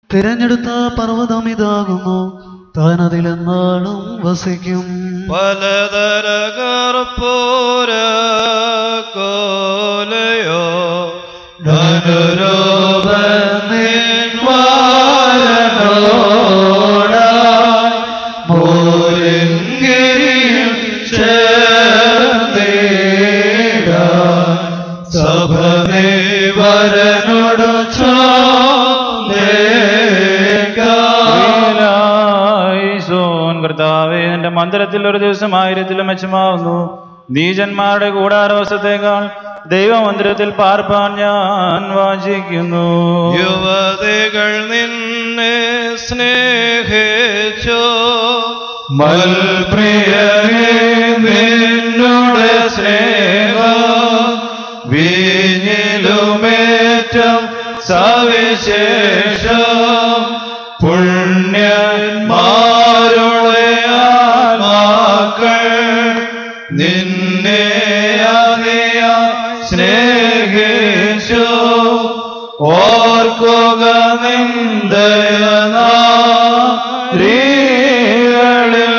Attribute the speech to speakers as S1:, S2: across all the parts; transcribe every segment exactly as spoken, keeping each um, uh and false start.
S1: തിരഞ്ഞെടുത്ത പർവ്വതം ഇതാകുന്നു, താൻ അതിലെന്നാളും വസിക്കും.
S2: പലതര കർപ്പൂര കോലയോ
S3: സഭനെ വരനോട്
S4: കർത്താവേ, എന്റെ മന്ദിരത്തിൽ ഒരു ദിവസം ആയിരത്തിലും മെച്ചമാവുന്നു. നീചന്മാരുടെ കൂടാരവസത്തേക്കാൾ ദൈവമന്ദിരത്തിൽ പാർപ്പാൻ ഞാൻ വാഞ്ചിക്കുന്നു.
S2: യുവതികൾ നിന്നെ സ്നേഹിച്ചോ,
S3: മൽപ്രിയനേ നിന്നുടെ സ്നേഹം വീഞ്ഞിലുമേറ്റം സവിശേഷം. പുണ്യന്മാരുടെ ആത്മാക്കൾ നിന്നെ അതിയാ സ്നേഹിച്ചു. ഓർക്കുക നിന്ദയനാരികളിൽ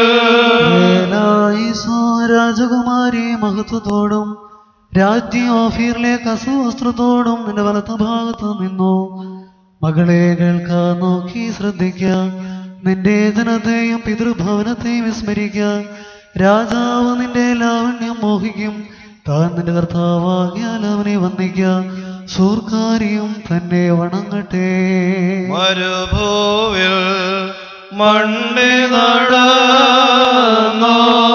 S1: രാജകുമാരി മഹത്വത്തോടും രാജ്ഞി ഓഫീറിലെ കസുവസ്ത്രത്തോടും നിന്റെ വലത്ത ഭാഗത്ത് നിന്നു. മകളെ കേൾക്കാൻ നോക്കി ശ്രദ്ധിക്കുക, നിന്റെ ജനത്തെയും പിതൃഭവനത്തെയും വിസ്മരിക്കുക. രാജാവ് നിന്റെ ലാവണ്യം മോഹിക്കും, താൻ നിന്റെ കർത്താവാകിയാൽ അവനെ വന്ദിക്കുക. സൂർക്കാരിയും തന്നെ വണങ്ങട്ടെ.
S2: മരുഭൂവിൽ മണ്ണി നടന്നോ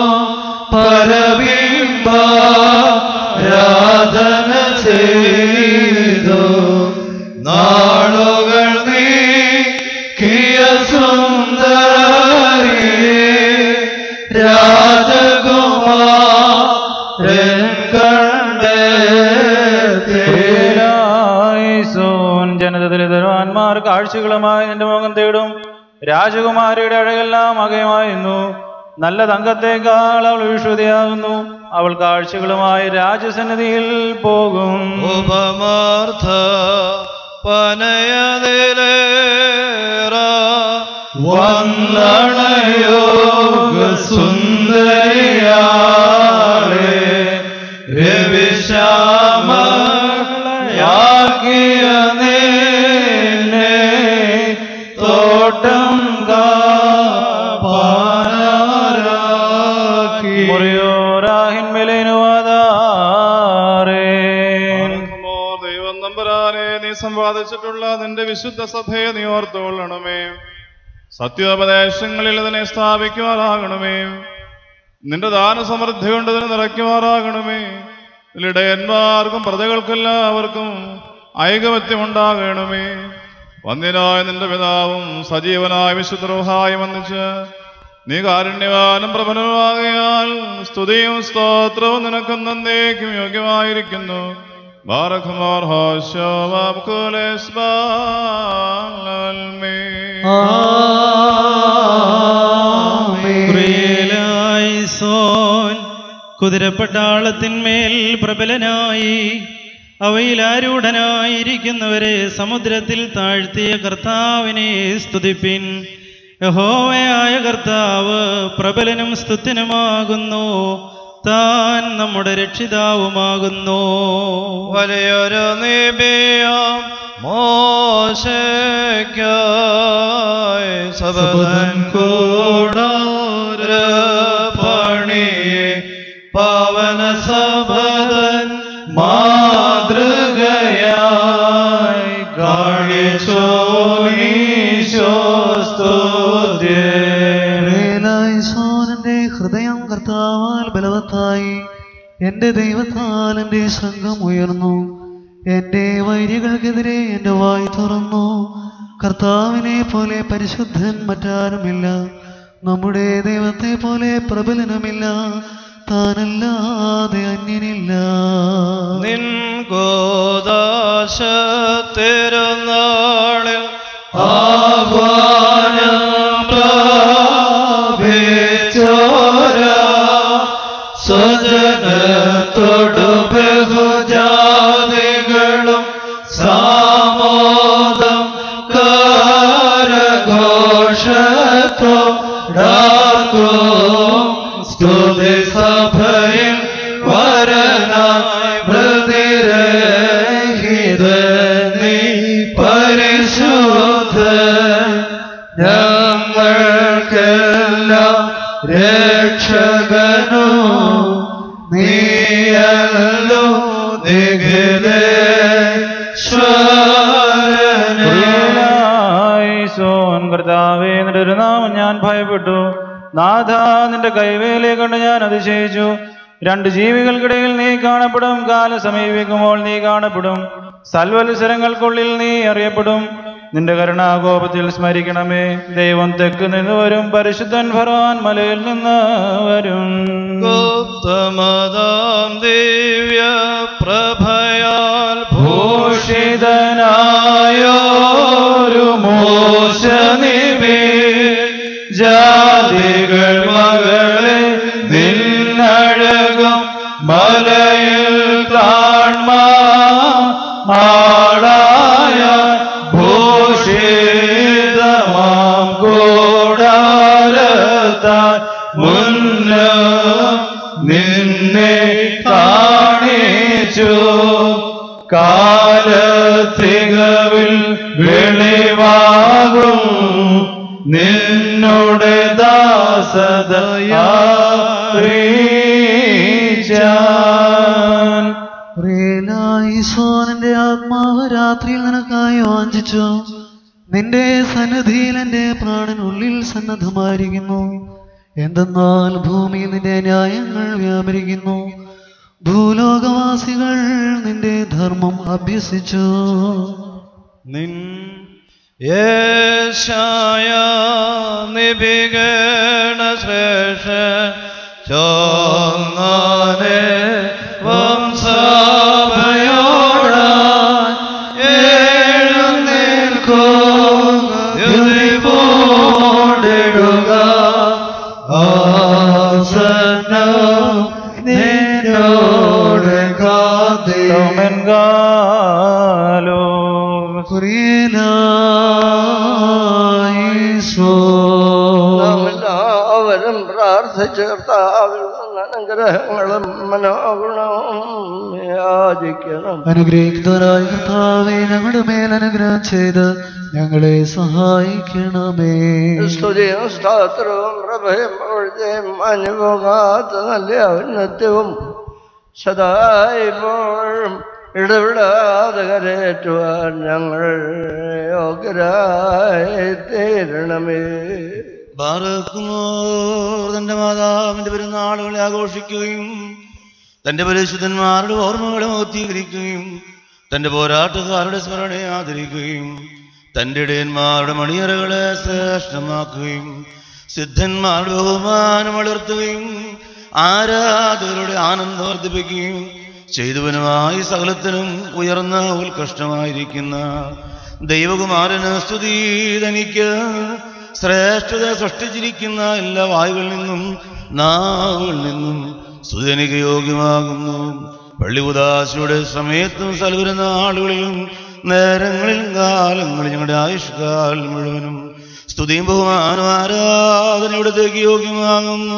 S3: പരബിംബ രാധന ചെയ്തു. നാളുകൾ നീക്കിയ സുന്ദരിയെ രാജകുമാരൻ
S4: കണ്ടേസോൻ. ജനതദരിദ്രന്മാർ കാഴ്ചകളുമായി നിന്റെ മുഖം തേടും. രാജകുമാരിയുടെ അഴകെല്ലാം അകയമായിരുന്നു. നല്ല തങ്കത്തേക്കാൾ അവൾ വിശ്വതിയാകുന്നു. അവൾ കാഴ്ചകളുമായി രാജസന്നിധിയിൽ പോകും.
S2: ഉപമാർത്ഥ പനയതിലേറ
S3: വന്ദനയോഗ സുന്ദരിയാളെ രവിശ്യാമളയാകിയ നിന്നെ തോട്ടം കാപ്പാനാരാക്കി.
S5: ദൈവം നമ്പരാനെ നീ സമ്പാദിച്ചിട്ടുള്ള നിന്റെ വിശുദ്ധ സഭയെ നീ ഓർത്തുകൊള്ളണമേ. സത്യോപദേശങ്ങളിൽ ഇതിനെ സ്ഥാപിക്കുമാറാകണമേ. നിന്റെ ദാനസമൃദ്ധി കൊണ്ട് ഇതിനെ നിറയ്ക്കുമാറാകണമേ. ഇടയന്മാർക്കും പ്രജകൾക്കെല്ലാവർക്കും ഐകമത്യമുണ്ടാകണമേ. വന്യനായ നിന്റെ പിതാവും സജീവനായ വിശുദ്ധ റൂഹായും വന്നിച്ച് നീ കാരുണ്യവാനും പ്രബലമാകയാൽ സ്തുതിയും സ്തോത്രവും നിനക്കും നന്ദിക്കും യോഗ്യമായിരിക്കുന്നു. ബാറഖ്മാർ ഹാശോ വബ്കുലസ് ബാൽമേ.
S6: സോൻ കുതിരപ്പട്ടാളത്തിന്മേൽ പ്രബലനായി അവയിൽ ആരൂഢനായിരിക്കുന്നവരെ സമുദ്രത്തിൽ താഴ്ത്തിയ കർത്താവിനെ സ്തുതിപ്പിൻ. യഹോവയായ കർത്താവ് പ്രബലനും സ്തുത്യനുമാകുന്നു. താൻ നമ്മുടെ രക്ഷിതാവുമാകുന്നു.
S2: വലിയൊരു നിബിയാം മോശയ്ക്കായി സബദൻ കൂടാര പണിയെ പാവന സബദൻ
S3: മാതൃകയായി കാണിച്ചോ ഈശോ
S1: ന്റെ ഹൃദയം കർത്താവാൽ ബലവത്തായി, എന്റെ ദൈവത്താൽ എന്റെ സംഘം ഉയർന്നു. എന്റെ വൈരികൾക്കെതിരെ എന്റെ വായ് തുറന്നു. കർത്താവിനെ പോലെ പരിശുദ്ധൻ മറ്റാരുമില്ല, നമ്മുടെ ദൈവത്തെ പോലെ പ്രബലനുമില്ല, താനല്ലാതെ അന്യനില്ല.
S2: നിൻ ഗോദാശ തിരുനാളിൽ
S3: ആഹ്വാനം പ്രാപിച്ചോരാ സ്വജനത്തോടു ബഹുജാതികളും സാമോദം കാണിച്ചു. സ്തുതി സഭയിൽ വരനായി പ്രതിരഹിത നീ പരിശുദ്ധ ഞങ്ങൾക്കെല്ലാം രക്ഷകനോ നീയല്ലോ
S4: സോൻ കർത്താവേ നിന്റെ ഒരു നാമം ഞാൻ ഭയപ്പെട്ടു. നാഥ നിന്റെ കൈവേലെ കൊണ്ട് ഞാൻ അതിശയിച്ചു. രണ്ട് ജീവികൾക്കിടയിൽ നീ കാണപ്പെടും, കാലം സമീപിക്കുമ്പോൾ നീ കാണപ്പെടും, സൽവത്സരങ്ങൾക്കുള്ളിൽ നീ അറിയപ്പെടും. നിന്റെ കരുണാകോപത്തിൽ സ്മരിക്കണമേ. ദൈവം തെക്ക് നിന്ന് വരും, പരിശുദ്ധൻ ഫർവാൻ മലയിൽ നിന്ന് വരും.
S2: ഗൗതമദാം ദിവ്യ പ്രഭയാൽ
S3: ഭൂഷിതനായൊരു മോശനിവേ ജാതികൾ മകളെ നിന്നഴകും മലയിൽ കാൺമാളായ ഭൂഷിതമാം കൂടാരത്താൽ മുന്ന നിന്നെ കാണിച്ചു കാലത്തികവിൽ വെളിവാകും നിന്നോട് ദാസതയാൻ.
S1: ഈശോന്റെ ആത്മാവ് രാത്രിയിൽ നിനക്കായി വാഞ്ചിച്ചു. നിന്റെ സന്നിധിയിൽ എന്റെ പ്രാണനുള്ളിൽ സന്നദ്ധമായിരിക്കുന്നു. എന്തെന്നാൽ ഭൂമിയിൽ നിന്റെ ന്യായങ്ങൾ വ്യാപരിക്കുന്നു. ഭൂലോകവാസികൾ നിന്റെ ധർമ്മം അഭ്യസിച്ചു.
S2: നിൻ യേശായ നിബിഗണ ശ്രേഷ്ഠ ചോങ്ങാനെ വംശഭയോട എഴുന്നേൽക്കോ യുതിപോടിടുക ആസനം നിന്നോട്
S4: കാതിമെൻകാലോ
S7: എല്ലാവരും പ്രാർത്ഥിച്ച് കർത്താവിൽ നിന്ന് അനുഗ്രഹങ്ങളും മനോഗുണവും യാചിക്കണം.
S1: അനുഗ്രഹിക്കുന്നവരായ കർത്താവേ, ഞങ്ങളുടെ മേൽ അനുഗ്രഹം ചെയ്ത് ഞങ്ങളെ സഹായിക്കണമേ.
S7: സ്തുതിയും സ്തോത്രവും പ്രഭയും പുകഴ്ചയും അനുപോകാത്ത നല്ല ഔന്നത്യവും സദായിപ്പോഴും ഇടപെടാതെ കരയേറ്റുവാൻ ഞങ്ങൾ യോഗ്യരായി തീരണമേ.
S3: ബാറക്കുമോർ തന്റെ മാതാവിന്റെ പെരുന്നാളുകളെ ആഘോഷിക്കുകയും തന്റെ പരിശുദ്ധന്മാരുടെ ഓർമ്മകളെ മോത്തീകരിക്കുകയും തന്റെ പോരാട്ടക്കാരുടെ സ്മരണയെ ആദരിക്കുകയും തന്റെ ഇടയന്മാരുടെ മണിയറകളെ ശ്രേഷ്ഠമാക്കുകയും സിദ്ധന്മാരുടെ ബഹുമാനം വളർത്തുകയും ആരാധകരുടെ ആനന്ദം വർദ്ധിപ്പിക്കുകയും ചെയ്തവനുമായി സകലത്തിനും ഉയർന്ന ഉത്കൃഷ്ടമായിരിക്കുന്ന ദൈവകുമാരന് സ്തുതി. തനിക്ക് ശ്രേഷ്ഠത സൃഷ്ടിച്ചിരിക്കുന്ന എല്ലാ വായുകളിൽ നിന്നും നാവുകളിൽ നിന്നും സ്തുതി എനിക്ക് യോഗ്യമാകുന്നു. പള്ളി ഉദാശയുടെ സമയത്തും സൽവരുന്ന ആളുകളിലും നേരങ്ങളിലും കാലങ്ങളിൽ ഞങ്ങളുടെ ആയുഷ്കാലം മുഴുവനും സ്തുതിയും ബഹുമാനം ആരാധന ഇവിടത്തേക്ക് യോഗ്യമാകുന്നു.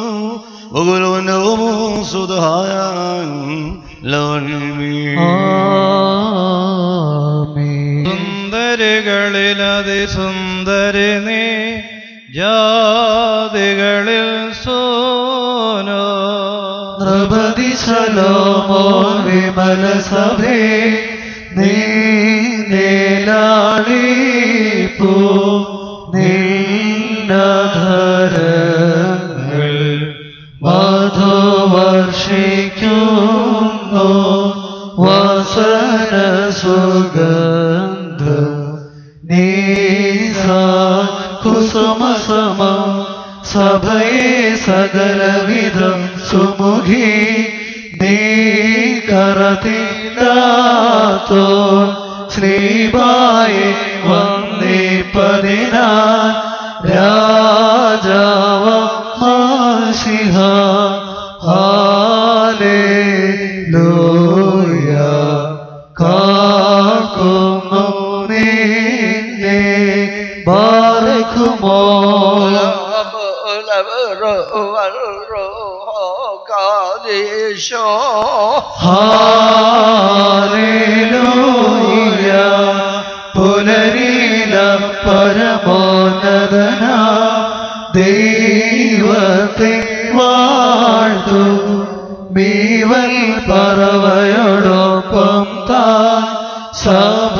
S2: സുന്ദരികളിൽ അതിസുന്ദരി നീ ജാതികളിൽ സോനോ
S1: നൃപതി ശലോമോ വിമല സഭേ നീ നീലാളിപ്പൂ നിന്നധരങ്ങൾ മധുവർഷിക്കുന്നു വസന സുഗന്ധ നീസാ കുസുമസമം സഭയെ സകലവിധം സുമുഖി നീ കറതില്ലാത്തോ ശ്രീബായെ വന്ദിപ്പതിനാ രാജാവ മാശിഹ ഹല്ലേലൂയ കാക്കുന്നു നിന്നെ ബാറക്കുമോ ഹല്ലേലൂയ പുലരില പരമോന്നതന ദൈവത്തെ വാഴ്ത്തു മീവൽ പറവയോടൊപ്പം താൻ സഭ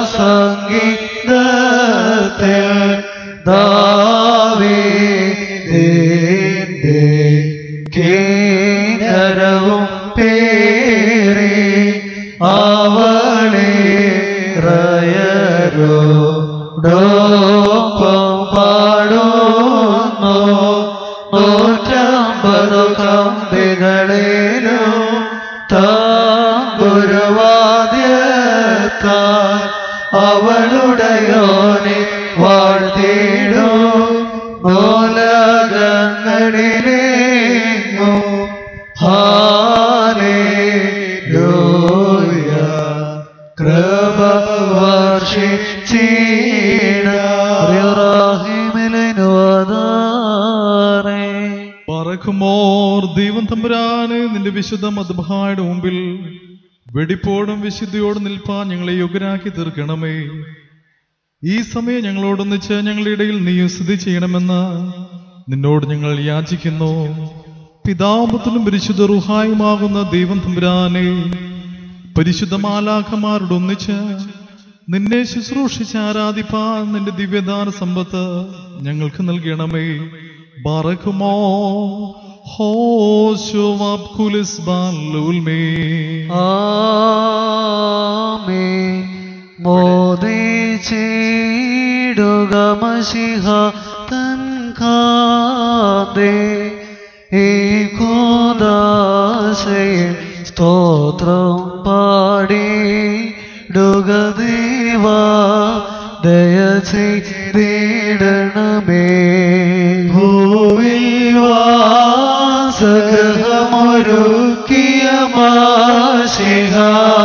S1: സംഗീതത്തിൽ ദാവീദിന്റെ കിന്നരവും പേറി അവളെ റയരോടൊപ്പം പാടുന്നു നൂറ്റമ്പതു കമ്പികളിലും താമ്പുരുവാദ്യത്താൽ അവളുടെയോനെ വാഴ്ത്തിടും മൂലകങ്ങളിലെങ്ങും ഹല്ലേലൂയ കൃപ വർഷിച്ചിടാഹിമിലിനുവതാറേ
S5: പറക്കുമോർ ദൈവം തമ്പുരാന് നിന്റെ വിശുദ്ധ മദ്ബഹായുടെ മുമ്പിൽ വെടിപ്പോടും വിശുദ്ധിയോടും നിൽപ്പാൻ ഞങ്ങളെ യോഗ്യരാക്കി തീർക്കണമേ. ഈ സമയം ഞങ്ങളോടൊന്നിച്ച് ഞങ്ങളുടെ ഇടയിൽ നീ സ്തുതി ചെയ്യണമെന്ന് നിന്നോട് ഞങ്ങൾ യാചിക്കുന്നു. പിതാപുത്രനും പരിശുദ്ധ റുഹായുമാകുന്ന ദൈവം തമ്പുരാനെ, പരിശുദ്ധ മാലാഖമാരോടൊന്നിച്ച് നിന്നെ ശുശ്രൂഷിച്ച് ആരാധിപ്പാൻ നിന്റെ ദിവ്യദാന സമ്പത്ത് ഞങ്ങൾക്ക് നൽകണമേ. ബാറക്കുമോ ഹോശുവബ്കുലിസ് ബാലുൽമേ
S1: ആമേൻ. മോദിച്ചിടുക മശിഹ തൻ കാതേ ഈ കൂദാശയിൽ സ്തോത്രം പാടിടുക ദേവാ ദയ ചെയ്തിടണമേ. ഭൂവിൽ വാസഗൃഹമൊരുക്കിയ മാശിഹ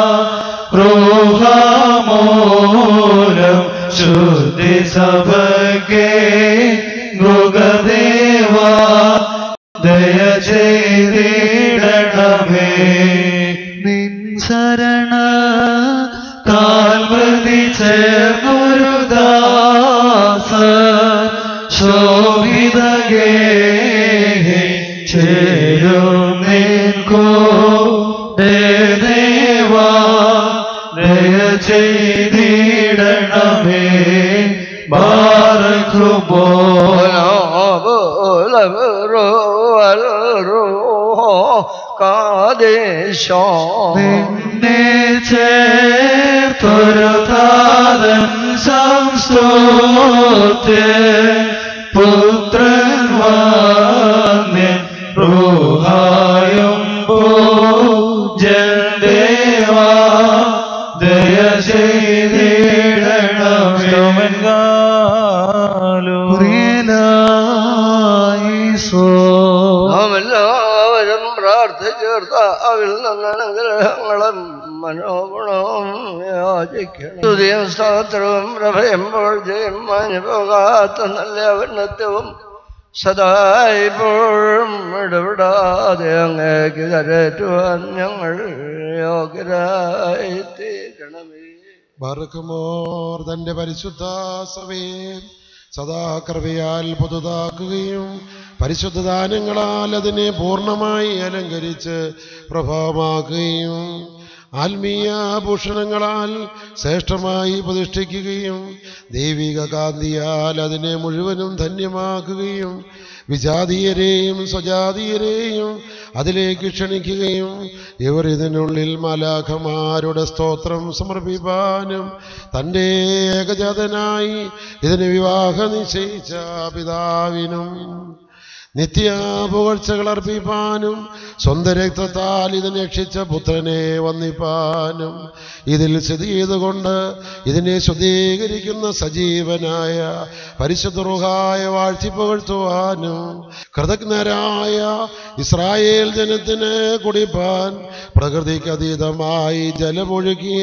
S1: റോഹാമൂലം ശുദ്ധി സഭയ്ക്ക് മൃഗദേവാ ദയ ചെയ്തിടണമേ. നിൻ ശരണ കാൽവതി ചേർന്നൊരു ദാസ ശോഭിതഗേ ചേരും നിൻകോ ദേവാ ദയ ചെയ്തിടണമേ. ബാറക്കുമോ നിന്നെ ചേർത്തൊരു താതൻ സംസ്തുത്യ പുത്രൻ വന്യൻ റൂഹായും പൂജ്യൻ ദേവാ ദയ ചെയ്തിടണമേ.
S7: നാമെല്ലാവരും പ്രാർത്ഥിച്ചേർത്ത അവരിൽ നിന്ന് അനുഗ്രഹങ്ങളും മനോഗുണവും യാചിക്കണം. സ്തുതിയും സ്തോത്രവും പ്രഭയും പൂഴ്ചയും മാഞ്ഞുപോകാത്ത നല്ല ഔന്നത്യവും സദാ ഇപ്പോഴും ഇടപെടാതെ അങ്ങേക്ക് കരേറ്റുവാൻ ഞങ്ങൾ യോഗ്യരായി തീരണമേ.
S8: ബർക്കുമോർ തന്റെ പരിശുദ്ധ സഭയെ സദാ കൃപയാൽ പുതുതാക്കുകയും പരിശുദ്ധ ദാനങ്ങളാൽ അതിനെ പൂർണ്ണമായി അലങ്കരിച്ച് പ്രഭാവമാക്കുകയും ആത്മീയ ഭൂഷണങ്ങളാൽ ശ്രേഷ്ഠമായി പ്രതിഷ്ഠിക്കുകയും ദൈവിക കാന്തിയാൽ അതിനെ മുഴുവനും ധന്യമാക്കുകയും വിജാതീയരെയും സ്വജാതീയരെയും അതിലേക്ക് ക്ഷണിക്കുകയും ഇവർ ഇതിനുള്ളിൽ മാലാഖമാരുടെ സ്തോത്രം സമർപ്പിപ്പാനും തൻ്റെ ഏകജാതനായി ഇതിന് വിവാഹം നിശ്ചയിച്ച പിതാവിനും നിത്യ പുകഴ്ചകൾ അർപ്പിപ്പാനും സ്വന്തം രക്തത്താൽ ഇതിനെ രക്ഷിച്ച പുത്രനെ വന്ദിപ്പാനും ഇതിൽ സ്ഥിതി ചെയ്തുകൊണ്ട് ഇതിനെ ശുദ്ധീകരിക്കുന്ന സജീവനായ പരിശുദ്ധ റൂഹായ വാഴ്ത്തിപ്പുകഴ്ത്തുവാനും കൃതജ്ഞരായ ഇസ്രായേൽ ജനത്തിന് കുടിപ്പാൻ പ്രകൃതിക്കതീതമായി ജലമൊഴുകിയ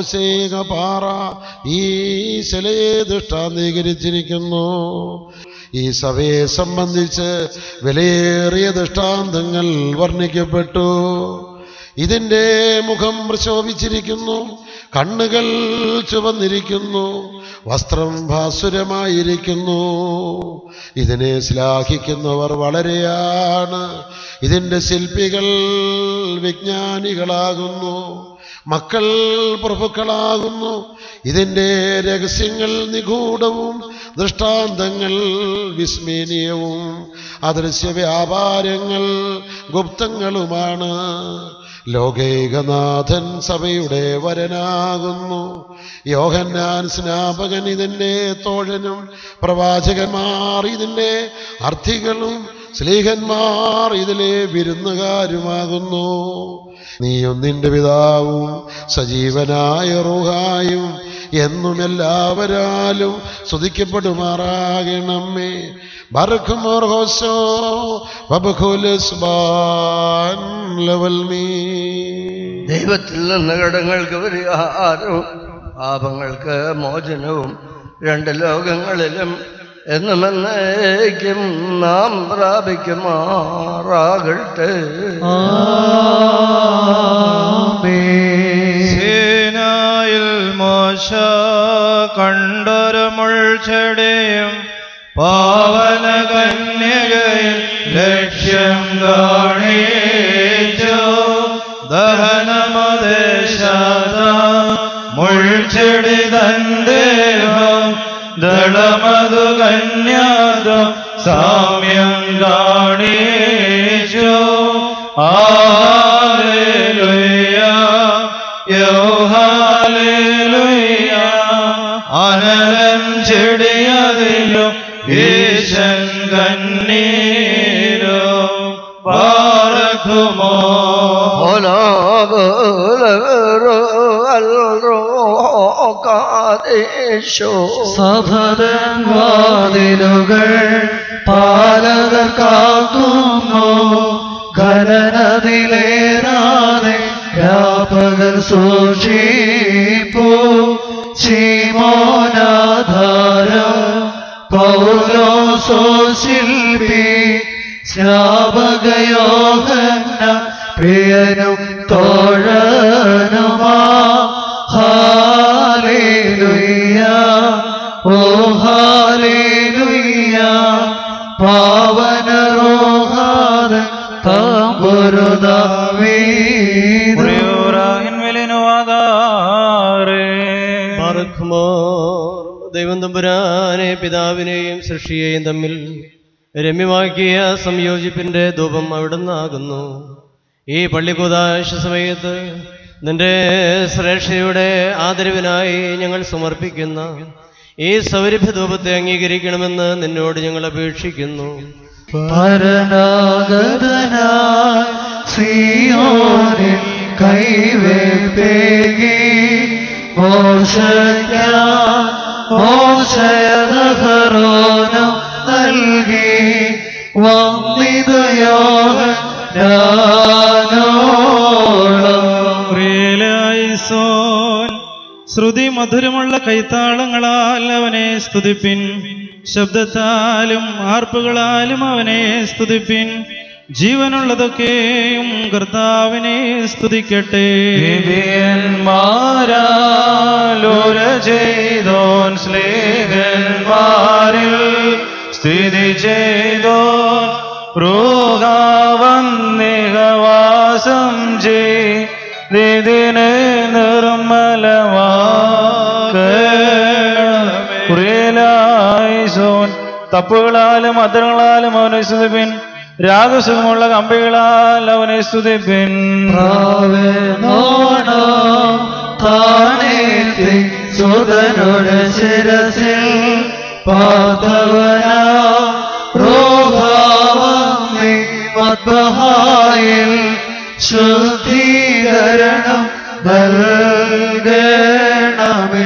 S8: മോശേക പാറ ഈ ശിലയെ ദൃഷ്ടാന്തീകരിച്ചിരിക്കുന്നു. ഈ സഭയെ സംബന്ധിച്ച് വിലയേറിയ ദൃഷ്ടാന്തങ്ങൾ വർണ്ണിക്കപ്പെട്ടു. ഇതിൻ്റെ മുഖം പ്രശോഭിച്ചിരിക്കുന്നു, കണ്ണുകൾ ചുവന്നിരിക്കുന്നു, വസ്ത്രം ഭാസുരമായിരിക്കുന്നു. ഇതിനെ ശ്ലാഘിക്കുന്നവർ വളരെയാണ്. ഇതിൻ്റെ ശില്പികൾ വിജ്ഞാനികളാകുന്നു, മക്കൾ പ്രഭുക്കളാകുന്നു. ഇതിൻ്റെ രഹസ്യങ്ങൾ നിഗൂഢവും ദൃഷ്ടാന്തങ്ങൾ വിസ്മരണീയവും അദൃശ്യ വ്യാപാരങ്ങൾ ഗുപ്തങ്ങളുമാണ്. ലോകൈകനാഥൻ സഭയുടെ വരനാകുന്നു. യോഹന്നാൻ സ്നാപകൻ ഇതിൻ്റെ തോഴനും, പ്രവാചകന്മാർ ഇതിൻ്റെ അർത്ഥികളും, സ്ലീഹന്മാർ ഇതിലെ വിരുന്നുകാരുമാകുന്നു. നീയും നിന്റെ പിതാവും സജീവനായ റൂഹായും എന്നും എല്ലാവരാലും സ്തുതിക്കപ്പെടുമാറാകണമേ. ബർഖുമോർ ഹോസോ വബഖുൽസ്ബാൻ ലവൽമീ.
S7: ദൈവത്തിൽ നിന്ന് കടങ്ങൾക്ക് പരിഹാരവും പാപങ്ങൾക്ക് മോചനവും രണ്ട് ലോകങ്ങളിലും എന്നുമെന്നേക്കും നാം പ്രാപിക്കുമാറാകട്ടെ.
S2: സീനായിൽ മോശ കണ്ടൊരു മുൾച്ചെടിയും പാവന കന്യകയിൽ ലക്ഷ്യം കാണിച്ചു. ദഹനമദേശാത മുൾച്ചെടി തന്ദേഹം ദളമതു കന്യാദം സാമ്യം കാണിച്ചു. ഹല്ലേലൂയ യൗഹല്ലേലൂയ. അനലം ചെടിയതിലും ഈശൻ കണ്ണീരോ പാർക്കുമോ.
S1: സഭതൻ വാതിലുകൾ പാലകർ കാക്കുന്നു. ഖനനതിലേറാതെ വ്യാപകർ സൂക്ഷിപ്പൂ. ശിമോനാധാര പൗലോസോ ശില്പി സ്നാപകയോഹന്ന പ്രിയനും തോഴനുമാ. ഹല്ലേലൂയ ഓ ഹല്ലേലൂയ. പാവനരോഹാദൻ തമ്പുരുദാവീദ്
S9: ദൈവം തമ്പുരാനെ പിതാവിനെയും സൃഷ്ടിയെയും തമ്മിൽ രമ്യമാക്കിയ സംയോജിപ്പിന്റെ ധൂപം അവിടുന്നാകുന്നു. ഈ പള്ളിക്കുദാശ സമയത്ത് നിന്റെ ശ്രേഷ്ഠയുടെ ആദരവിനായി ഞങ്ങൾ സമർപ്പിക്കുന്ന ഈ സൗരഭ്യ ധൂപത്തെ അംഗീകരിക്കണമെന്ന് നിന്നോട് ഞങ്ങൾ അപേക്ഷിക്കുന്നു.
S1: പരനാഗതനായി സിയോനിൽ കൈവെപ്പേകി മോശയ്ക്കായി മോശയദഹറോനം നൽകി വന്നിതയോഹന്നാനോളം.
S6: പ്രിയലായിസോൻ ശ്രുതി മധുരമുള്ള കൈത്താളങ്ങളാൽ അവനെ സ്തുതിപ്പിൻ. ശബ്ദത്താലും ആർപ്പുകളാലും അവനെ സ്തുതിപ്പിൻ. ജീവനുള്ളതൊക്കെയും കർത്താവിനെ സ്തുതിക്കട്ടെ.
S4: ദിവ്യന്മാരാലോര ചെയ്തോൻ സ്ലേഹന്മാരിൽ സ്ഥിതി ചെയ്തോൻ റൂഹാവന്നിഹവാസം ചെയ്തിനെ നിർമ്മലമാക്കണമേ. കുറിയലായിസോൻ തപ്പുകളാലും അധരങ്ങളാലും അവനെ സ്തുതിപ്പിൻ. രാഗസുഖമുള്ള കമ്പികളാൽ അവനെ സ്തുതിപ്പിൻ.
S1: സുതനുടെ ശിരസിൽ പാതവനാ റോഹാവന്നി മദ്ബഹായിൽ ശുദ്ധീകരണം നൽകണമേ.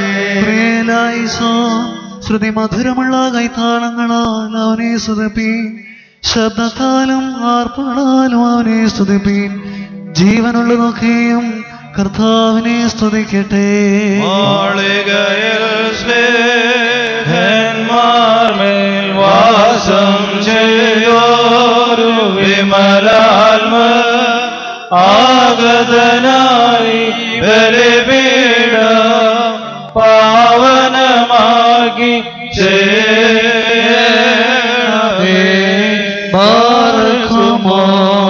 S1: ശ്രുതി മധുരമുള്ള കൈത്താളങ്ങളാൽ അവനെ സ്തുതിപ്പീൻ. ശബ്ദത്താലും ആർപ്പുകളാലും അവനെ സ്തുതിപ്പീൻ. ജീവനുള്ളതൊക്കെയും കർത്താവിനെ സ്തുതിക്കട്ടെ.
S4: മാളികയിൽ സ്ലേഹന്മാർമേൽ വാസ ആഗതനായി ബലിപീഠ പാവനമാക്കി ചെയ്യണമേ.
S1: ബാറക്കുമോ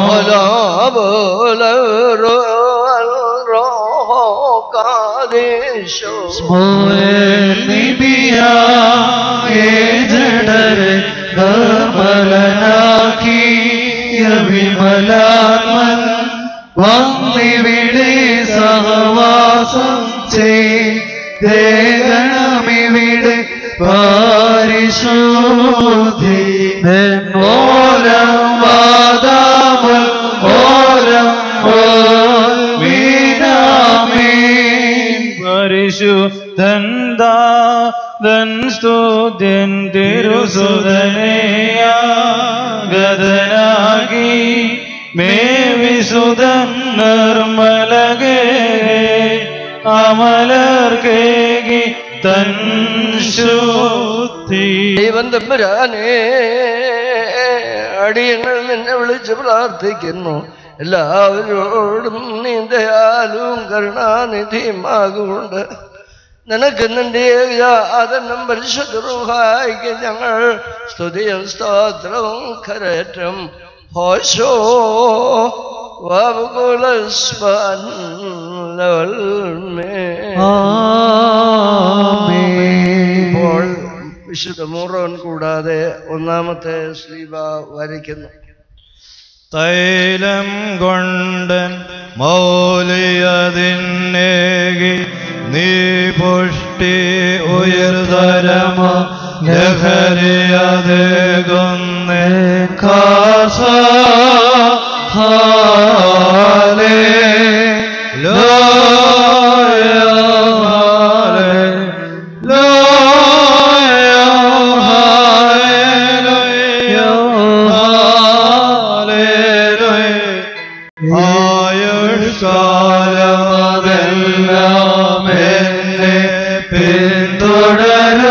S1: ജഡരെ നിർമ്മലനാക്കി വിമലാത്മൻ വന്നിവിടെ സഹവാസം ചെയ്തേകണമിവിടെ പരിശുദ്ധി ഓരം വാദാമൽ ഓരം വീരാമീൻ
S4: പരിശുദ്ധൻ ദാതൻ സ്തുത്യൻ തിരുസുതനെയാഗതനാകി മേ വിശുദ്ധൻ നിർമ്മലകേ അമലർക്കേകി തൻ ശുദ്ധി.
S7: ദൈവം തമ്പുരാനെ, അടിയങ്ങൾ നിന്നെ വിളിച്ച് പ്രാർത്ഥിക്കുന്നു. എല്ലാവരോടും നീ ദയാലും കരുണാനിധിയുമാകൊണ്ട് നിനക്ക് നിന്റെ യാതനം പരിശുദ്ധ റൂഹായിക്ക് ഞങ്ങൾ സ്തുതിയും സ്തോത്രവും കരേറ്റം ഹോശോ ഇപ്പോൾ വിശുദ്ധ മൂറോൻ കൂടാതെ ഒന്നാമത്തെ ശ്ലീബ വരയ്ക്കുന്നു.
S2: തൈലം കൊണ്ടൻ മൗലിയതിന്നേകി നീ പുഷ്ടി ഉയർതരമ ലഹരിയതേകുന്നേ കാസ ഹാലേ ലോയ ഹാലേ ലോയ ഹാലേലൂയ ഹാലേലൂയ ആയുഷ്കാലമതെല്ലാം എന്നെ പിന്തുടരൂ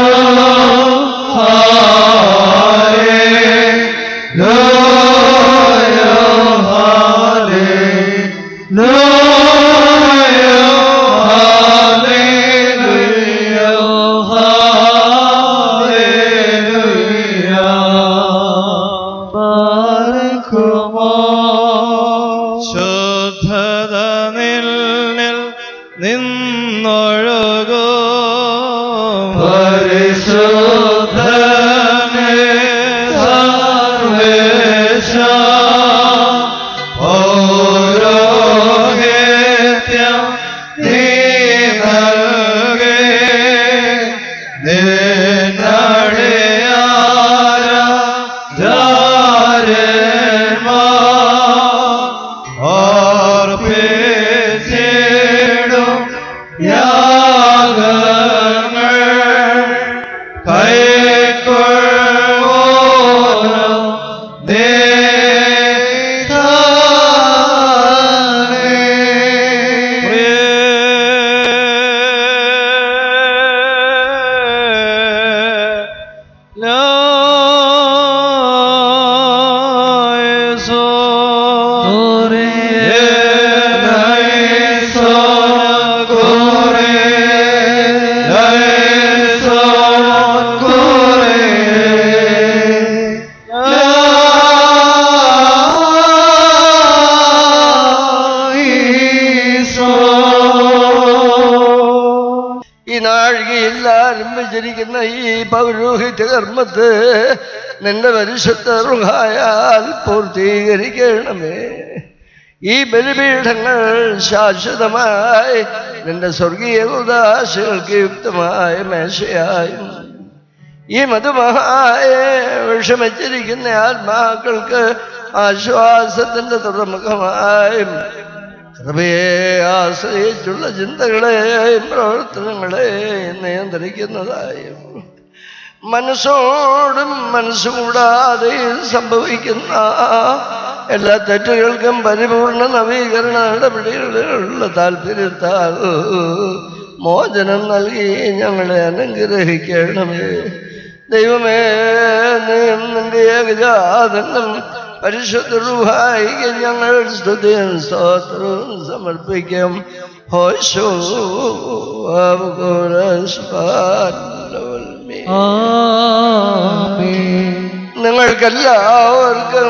S2: ശുദ്ധത നിന്നിൽ നിന്നൊഴുകൂ പരിശുദ്ധനേ സർവേശ പൗരോഹിത്യം നീ നൽകേ നിന്നടിയാര ജാരന്മാർ ഓർപ്പിച്ചിടും യാഗങ്ങൾ കൈക്കൊള്ളുവോരോ
S7: ഈ നാഴികയിൽ ആരംഭിച്ചിരിക്കുന്ന ഈ പൗരോഹിത്യ കർമ്മത്തെ നിന്റെ പരിശുദ്ധ റുഹായാൽ പൂർത്തീകരിക്കണമേ. ഈ ബലിപീഠങ്ങൾ ശാശ്വതമായി നിന്റെ സ്വർഗീയ ഉദാശകൾക്ക് യുക്തമായ മേശയായും ഈ മധുമഹായ വിഷമിച്ചിരിക്കുന്ന ആത്മാക്കൾക്ക് ആശ്വാസത്തിന്റെ തുറമുഖമായും കൃപയെ ആശ്രയിച്ചുള്ള ചിന്തകളെയും പ്രവർത്തനങ്ങളെയും നിയന്ത്രിക്കുന്നതായും മനസ്സോടും മനസ്സുകൂടാതെയും സംഭവിക്കുന്ന എല്ലാ തെറ്റുകൾക്കും പരിപൂർണ നവീകരണ നടപടികളിലുള്ള താല്പര്യത്താൽ മോചനം നൽകി ഞങ്ങളെ അനുഗ്രഹിക്കണമേ. ദൈവമേ, നിന്റെ ഏകജാതനും പരിശുദ്ധ റൂഹായിക്ക് ഞങ്ങൾ സ്തുതിയും സ്തോത്രവും സമർപ്പിക്കും. ഹോശോ നിങ്ങൾക്കെല്ലാവർക്കും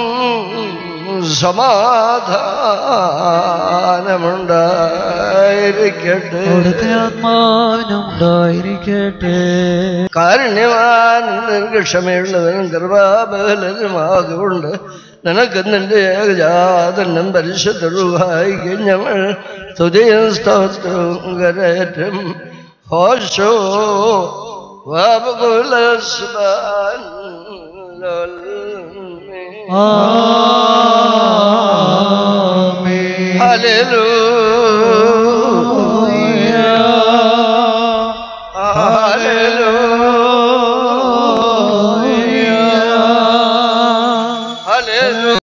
S7: സമാധാനമുണ്ടായിരിക്കട്ടെ.
S1: ആത്മാവിനുണ്ടായിരിക്കട്ടെ.
S7: കാരുണ്യവാനും ക്ഷമയുള്ളവനും കൃപാബലനുമാകൊണ്ട് നിനക്ക് നിന്റെ ഏകജാതനും പരിശുദ്ധ റൂഹായിക്ക് ഞങ്ങൾ സ്തുതിയും സ്തോത്രവും കരേറ്റും. ഹോശോ വബകുലസ്ബാൻ
S1: ആമേൻ.
S7: ഹല്ലേലൂയ ഹല്ലേലൂയ ഹല്ലേലൂയ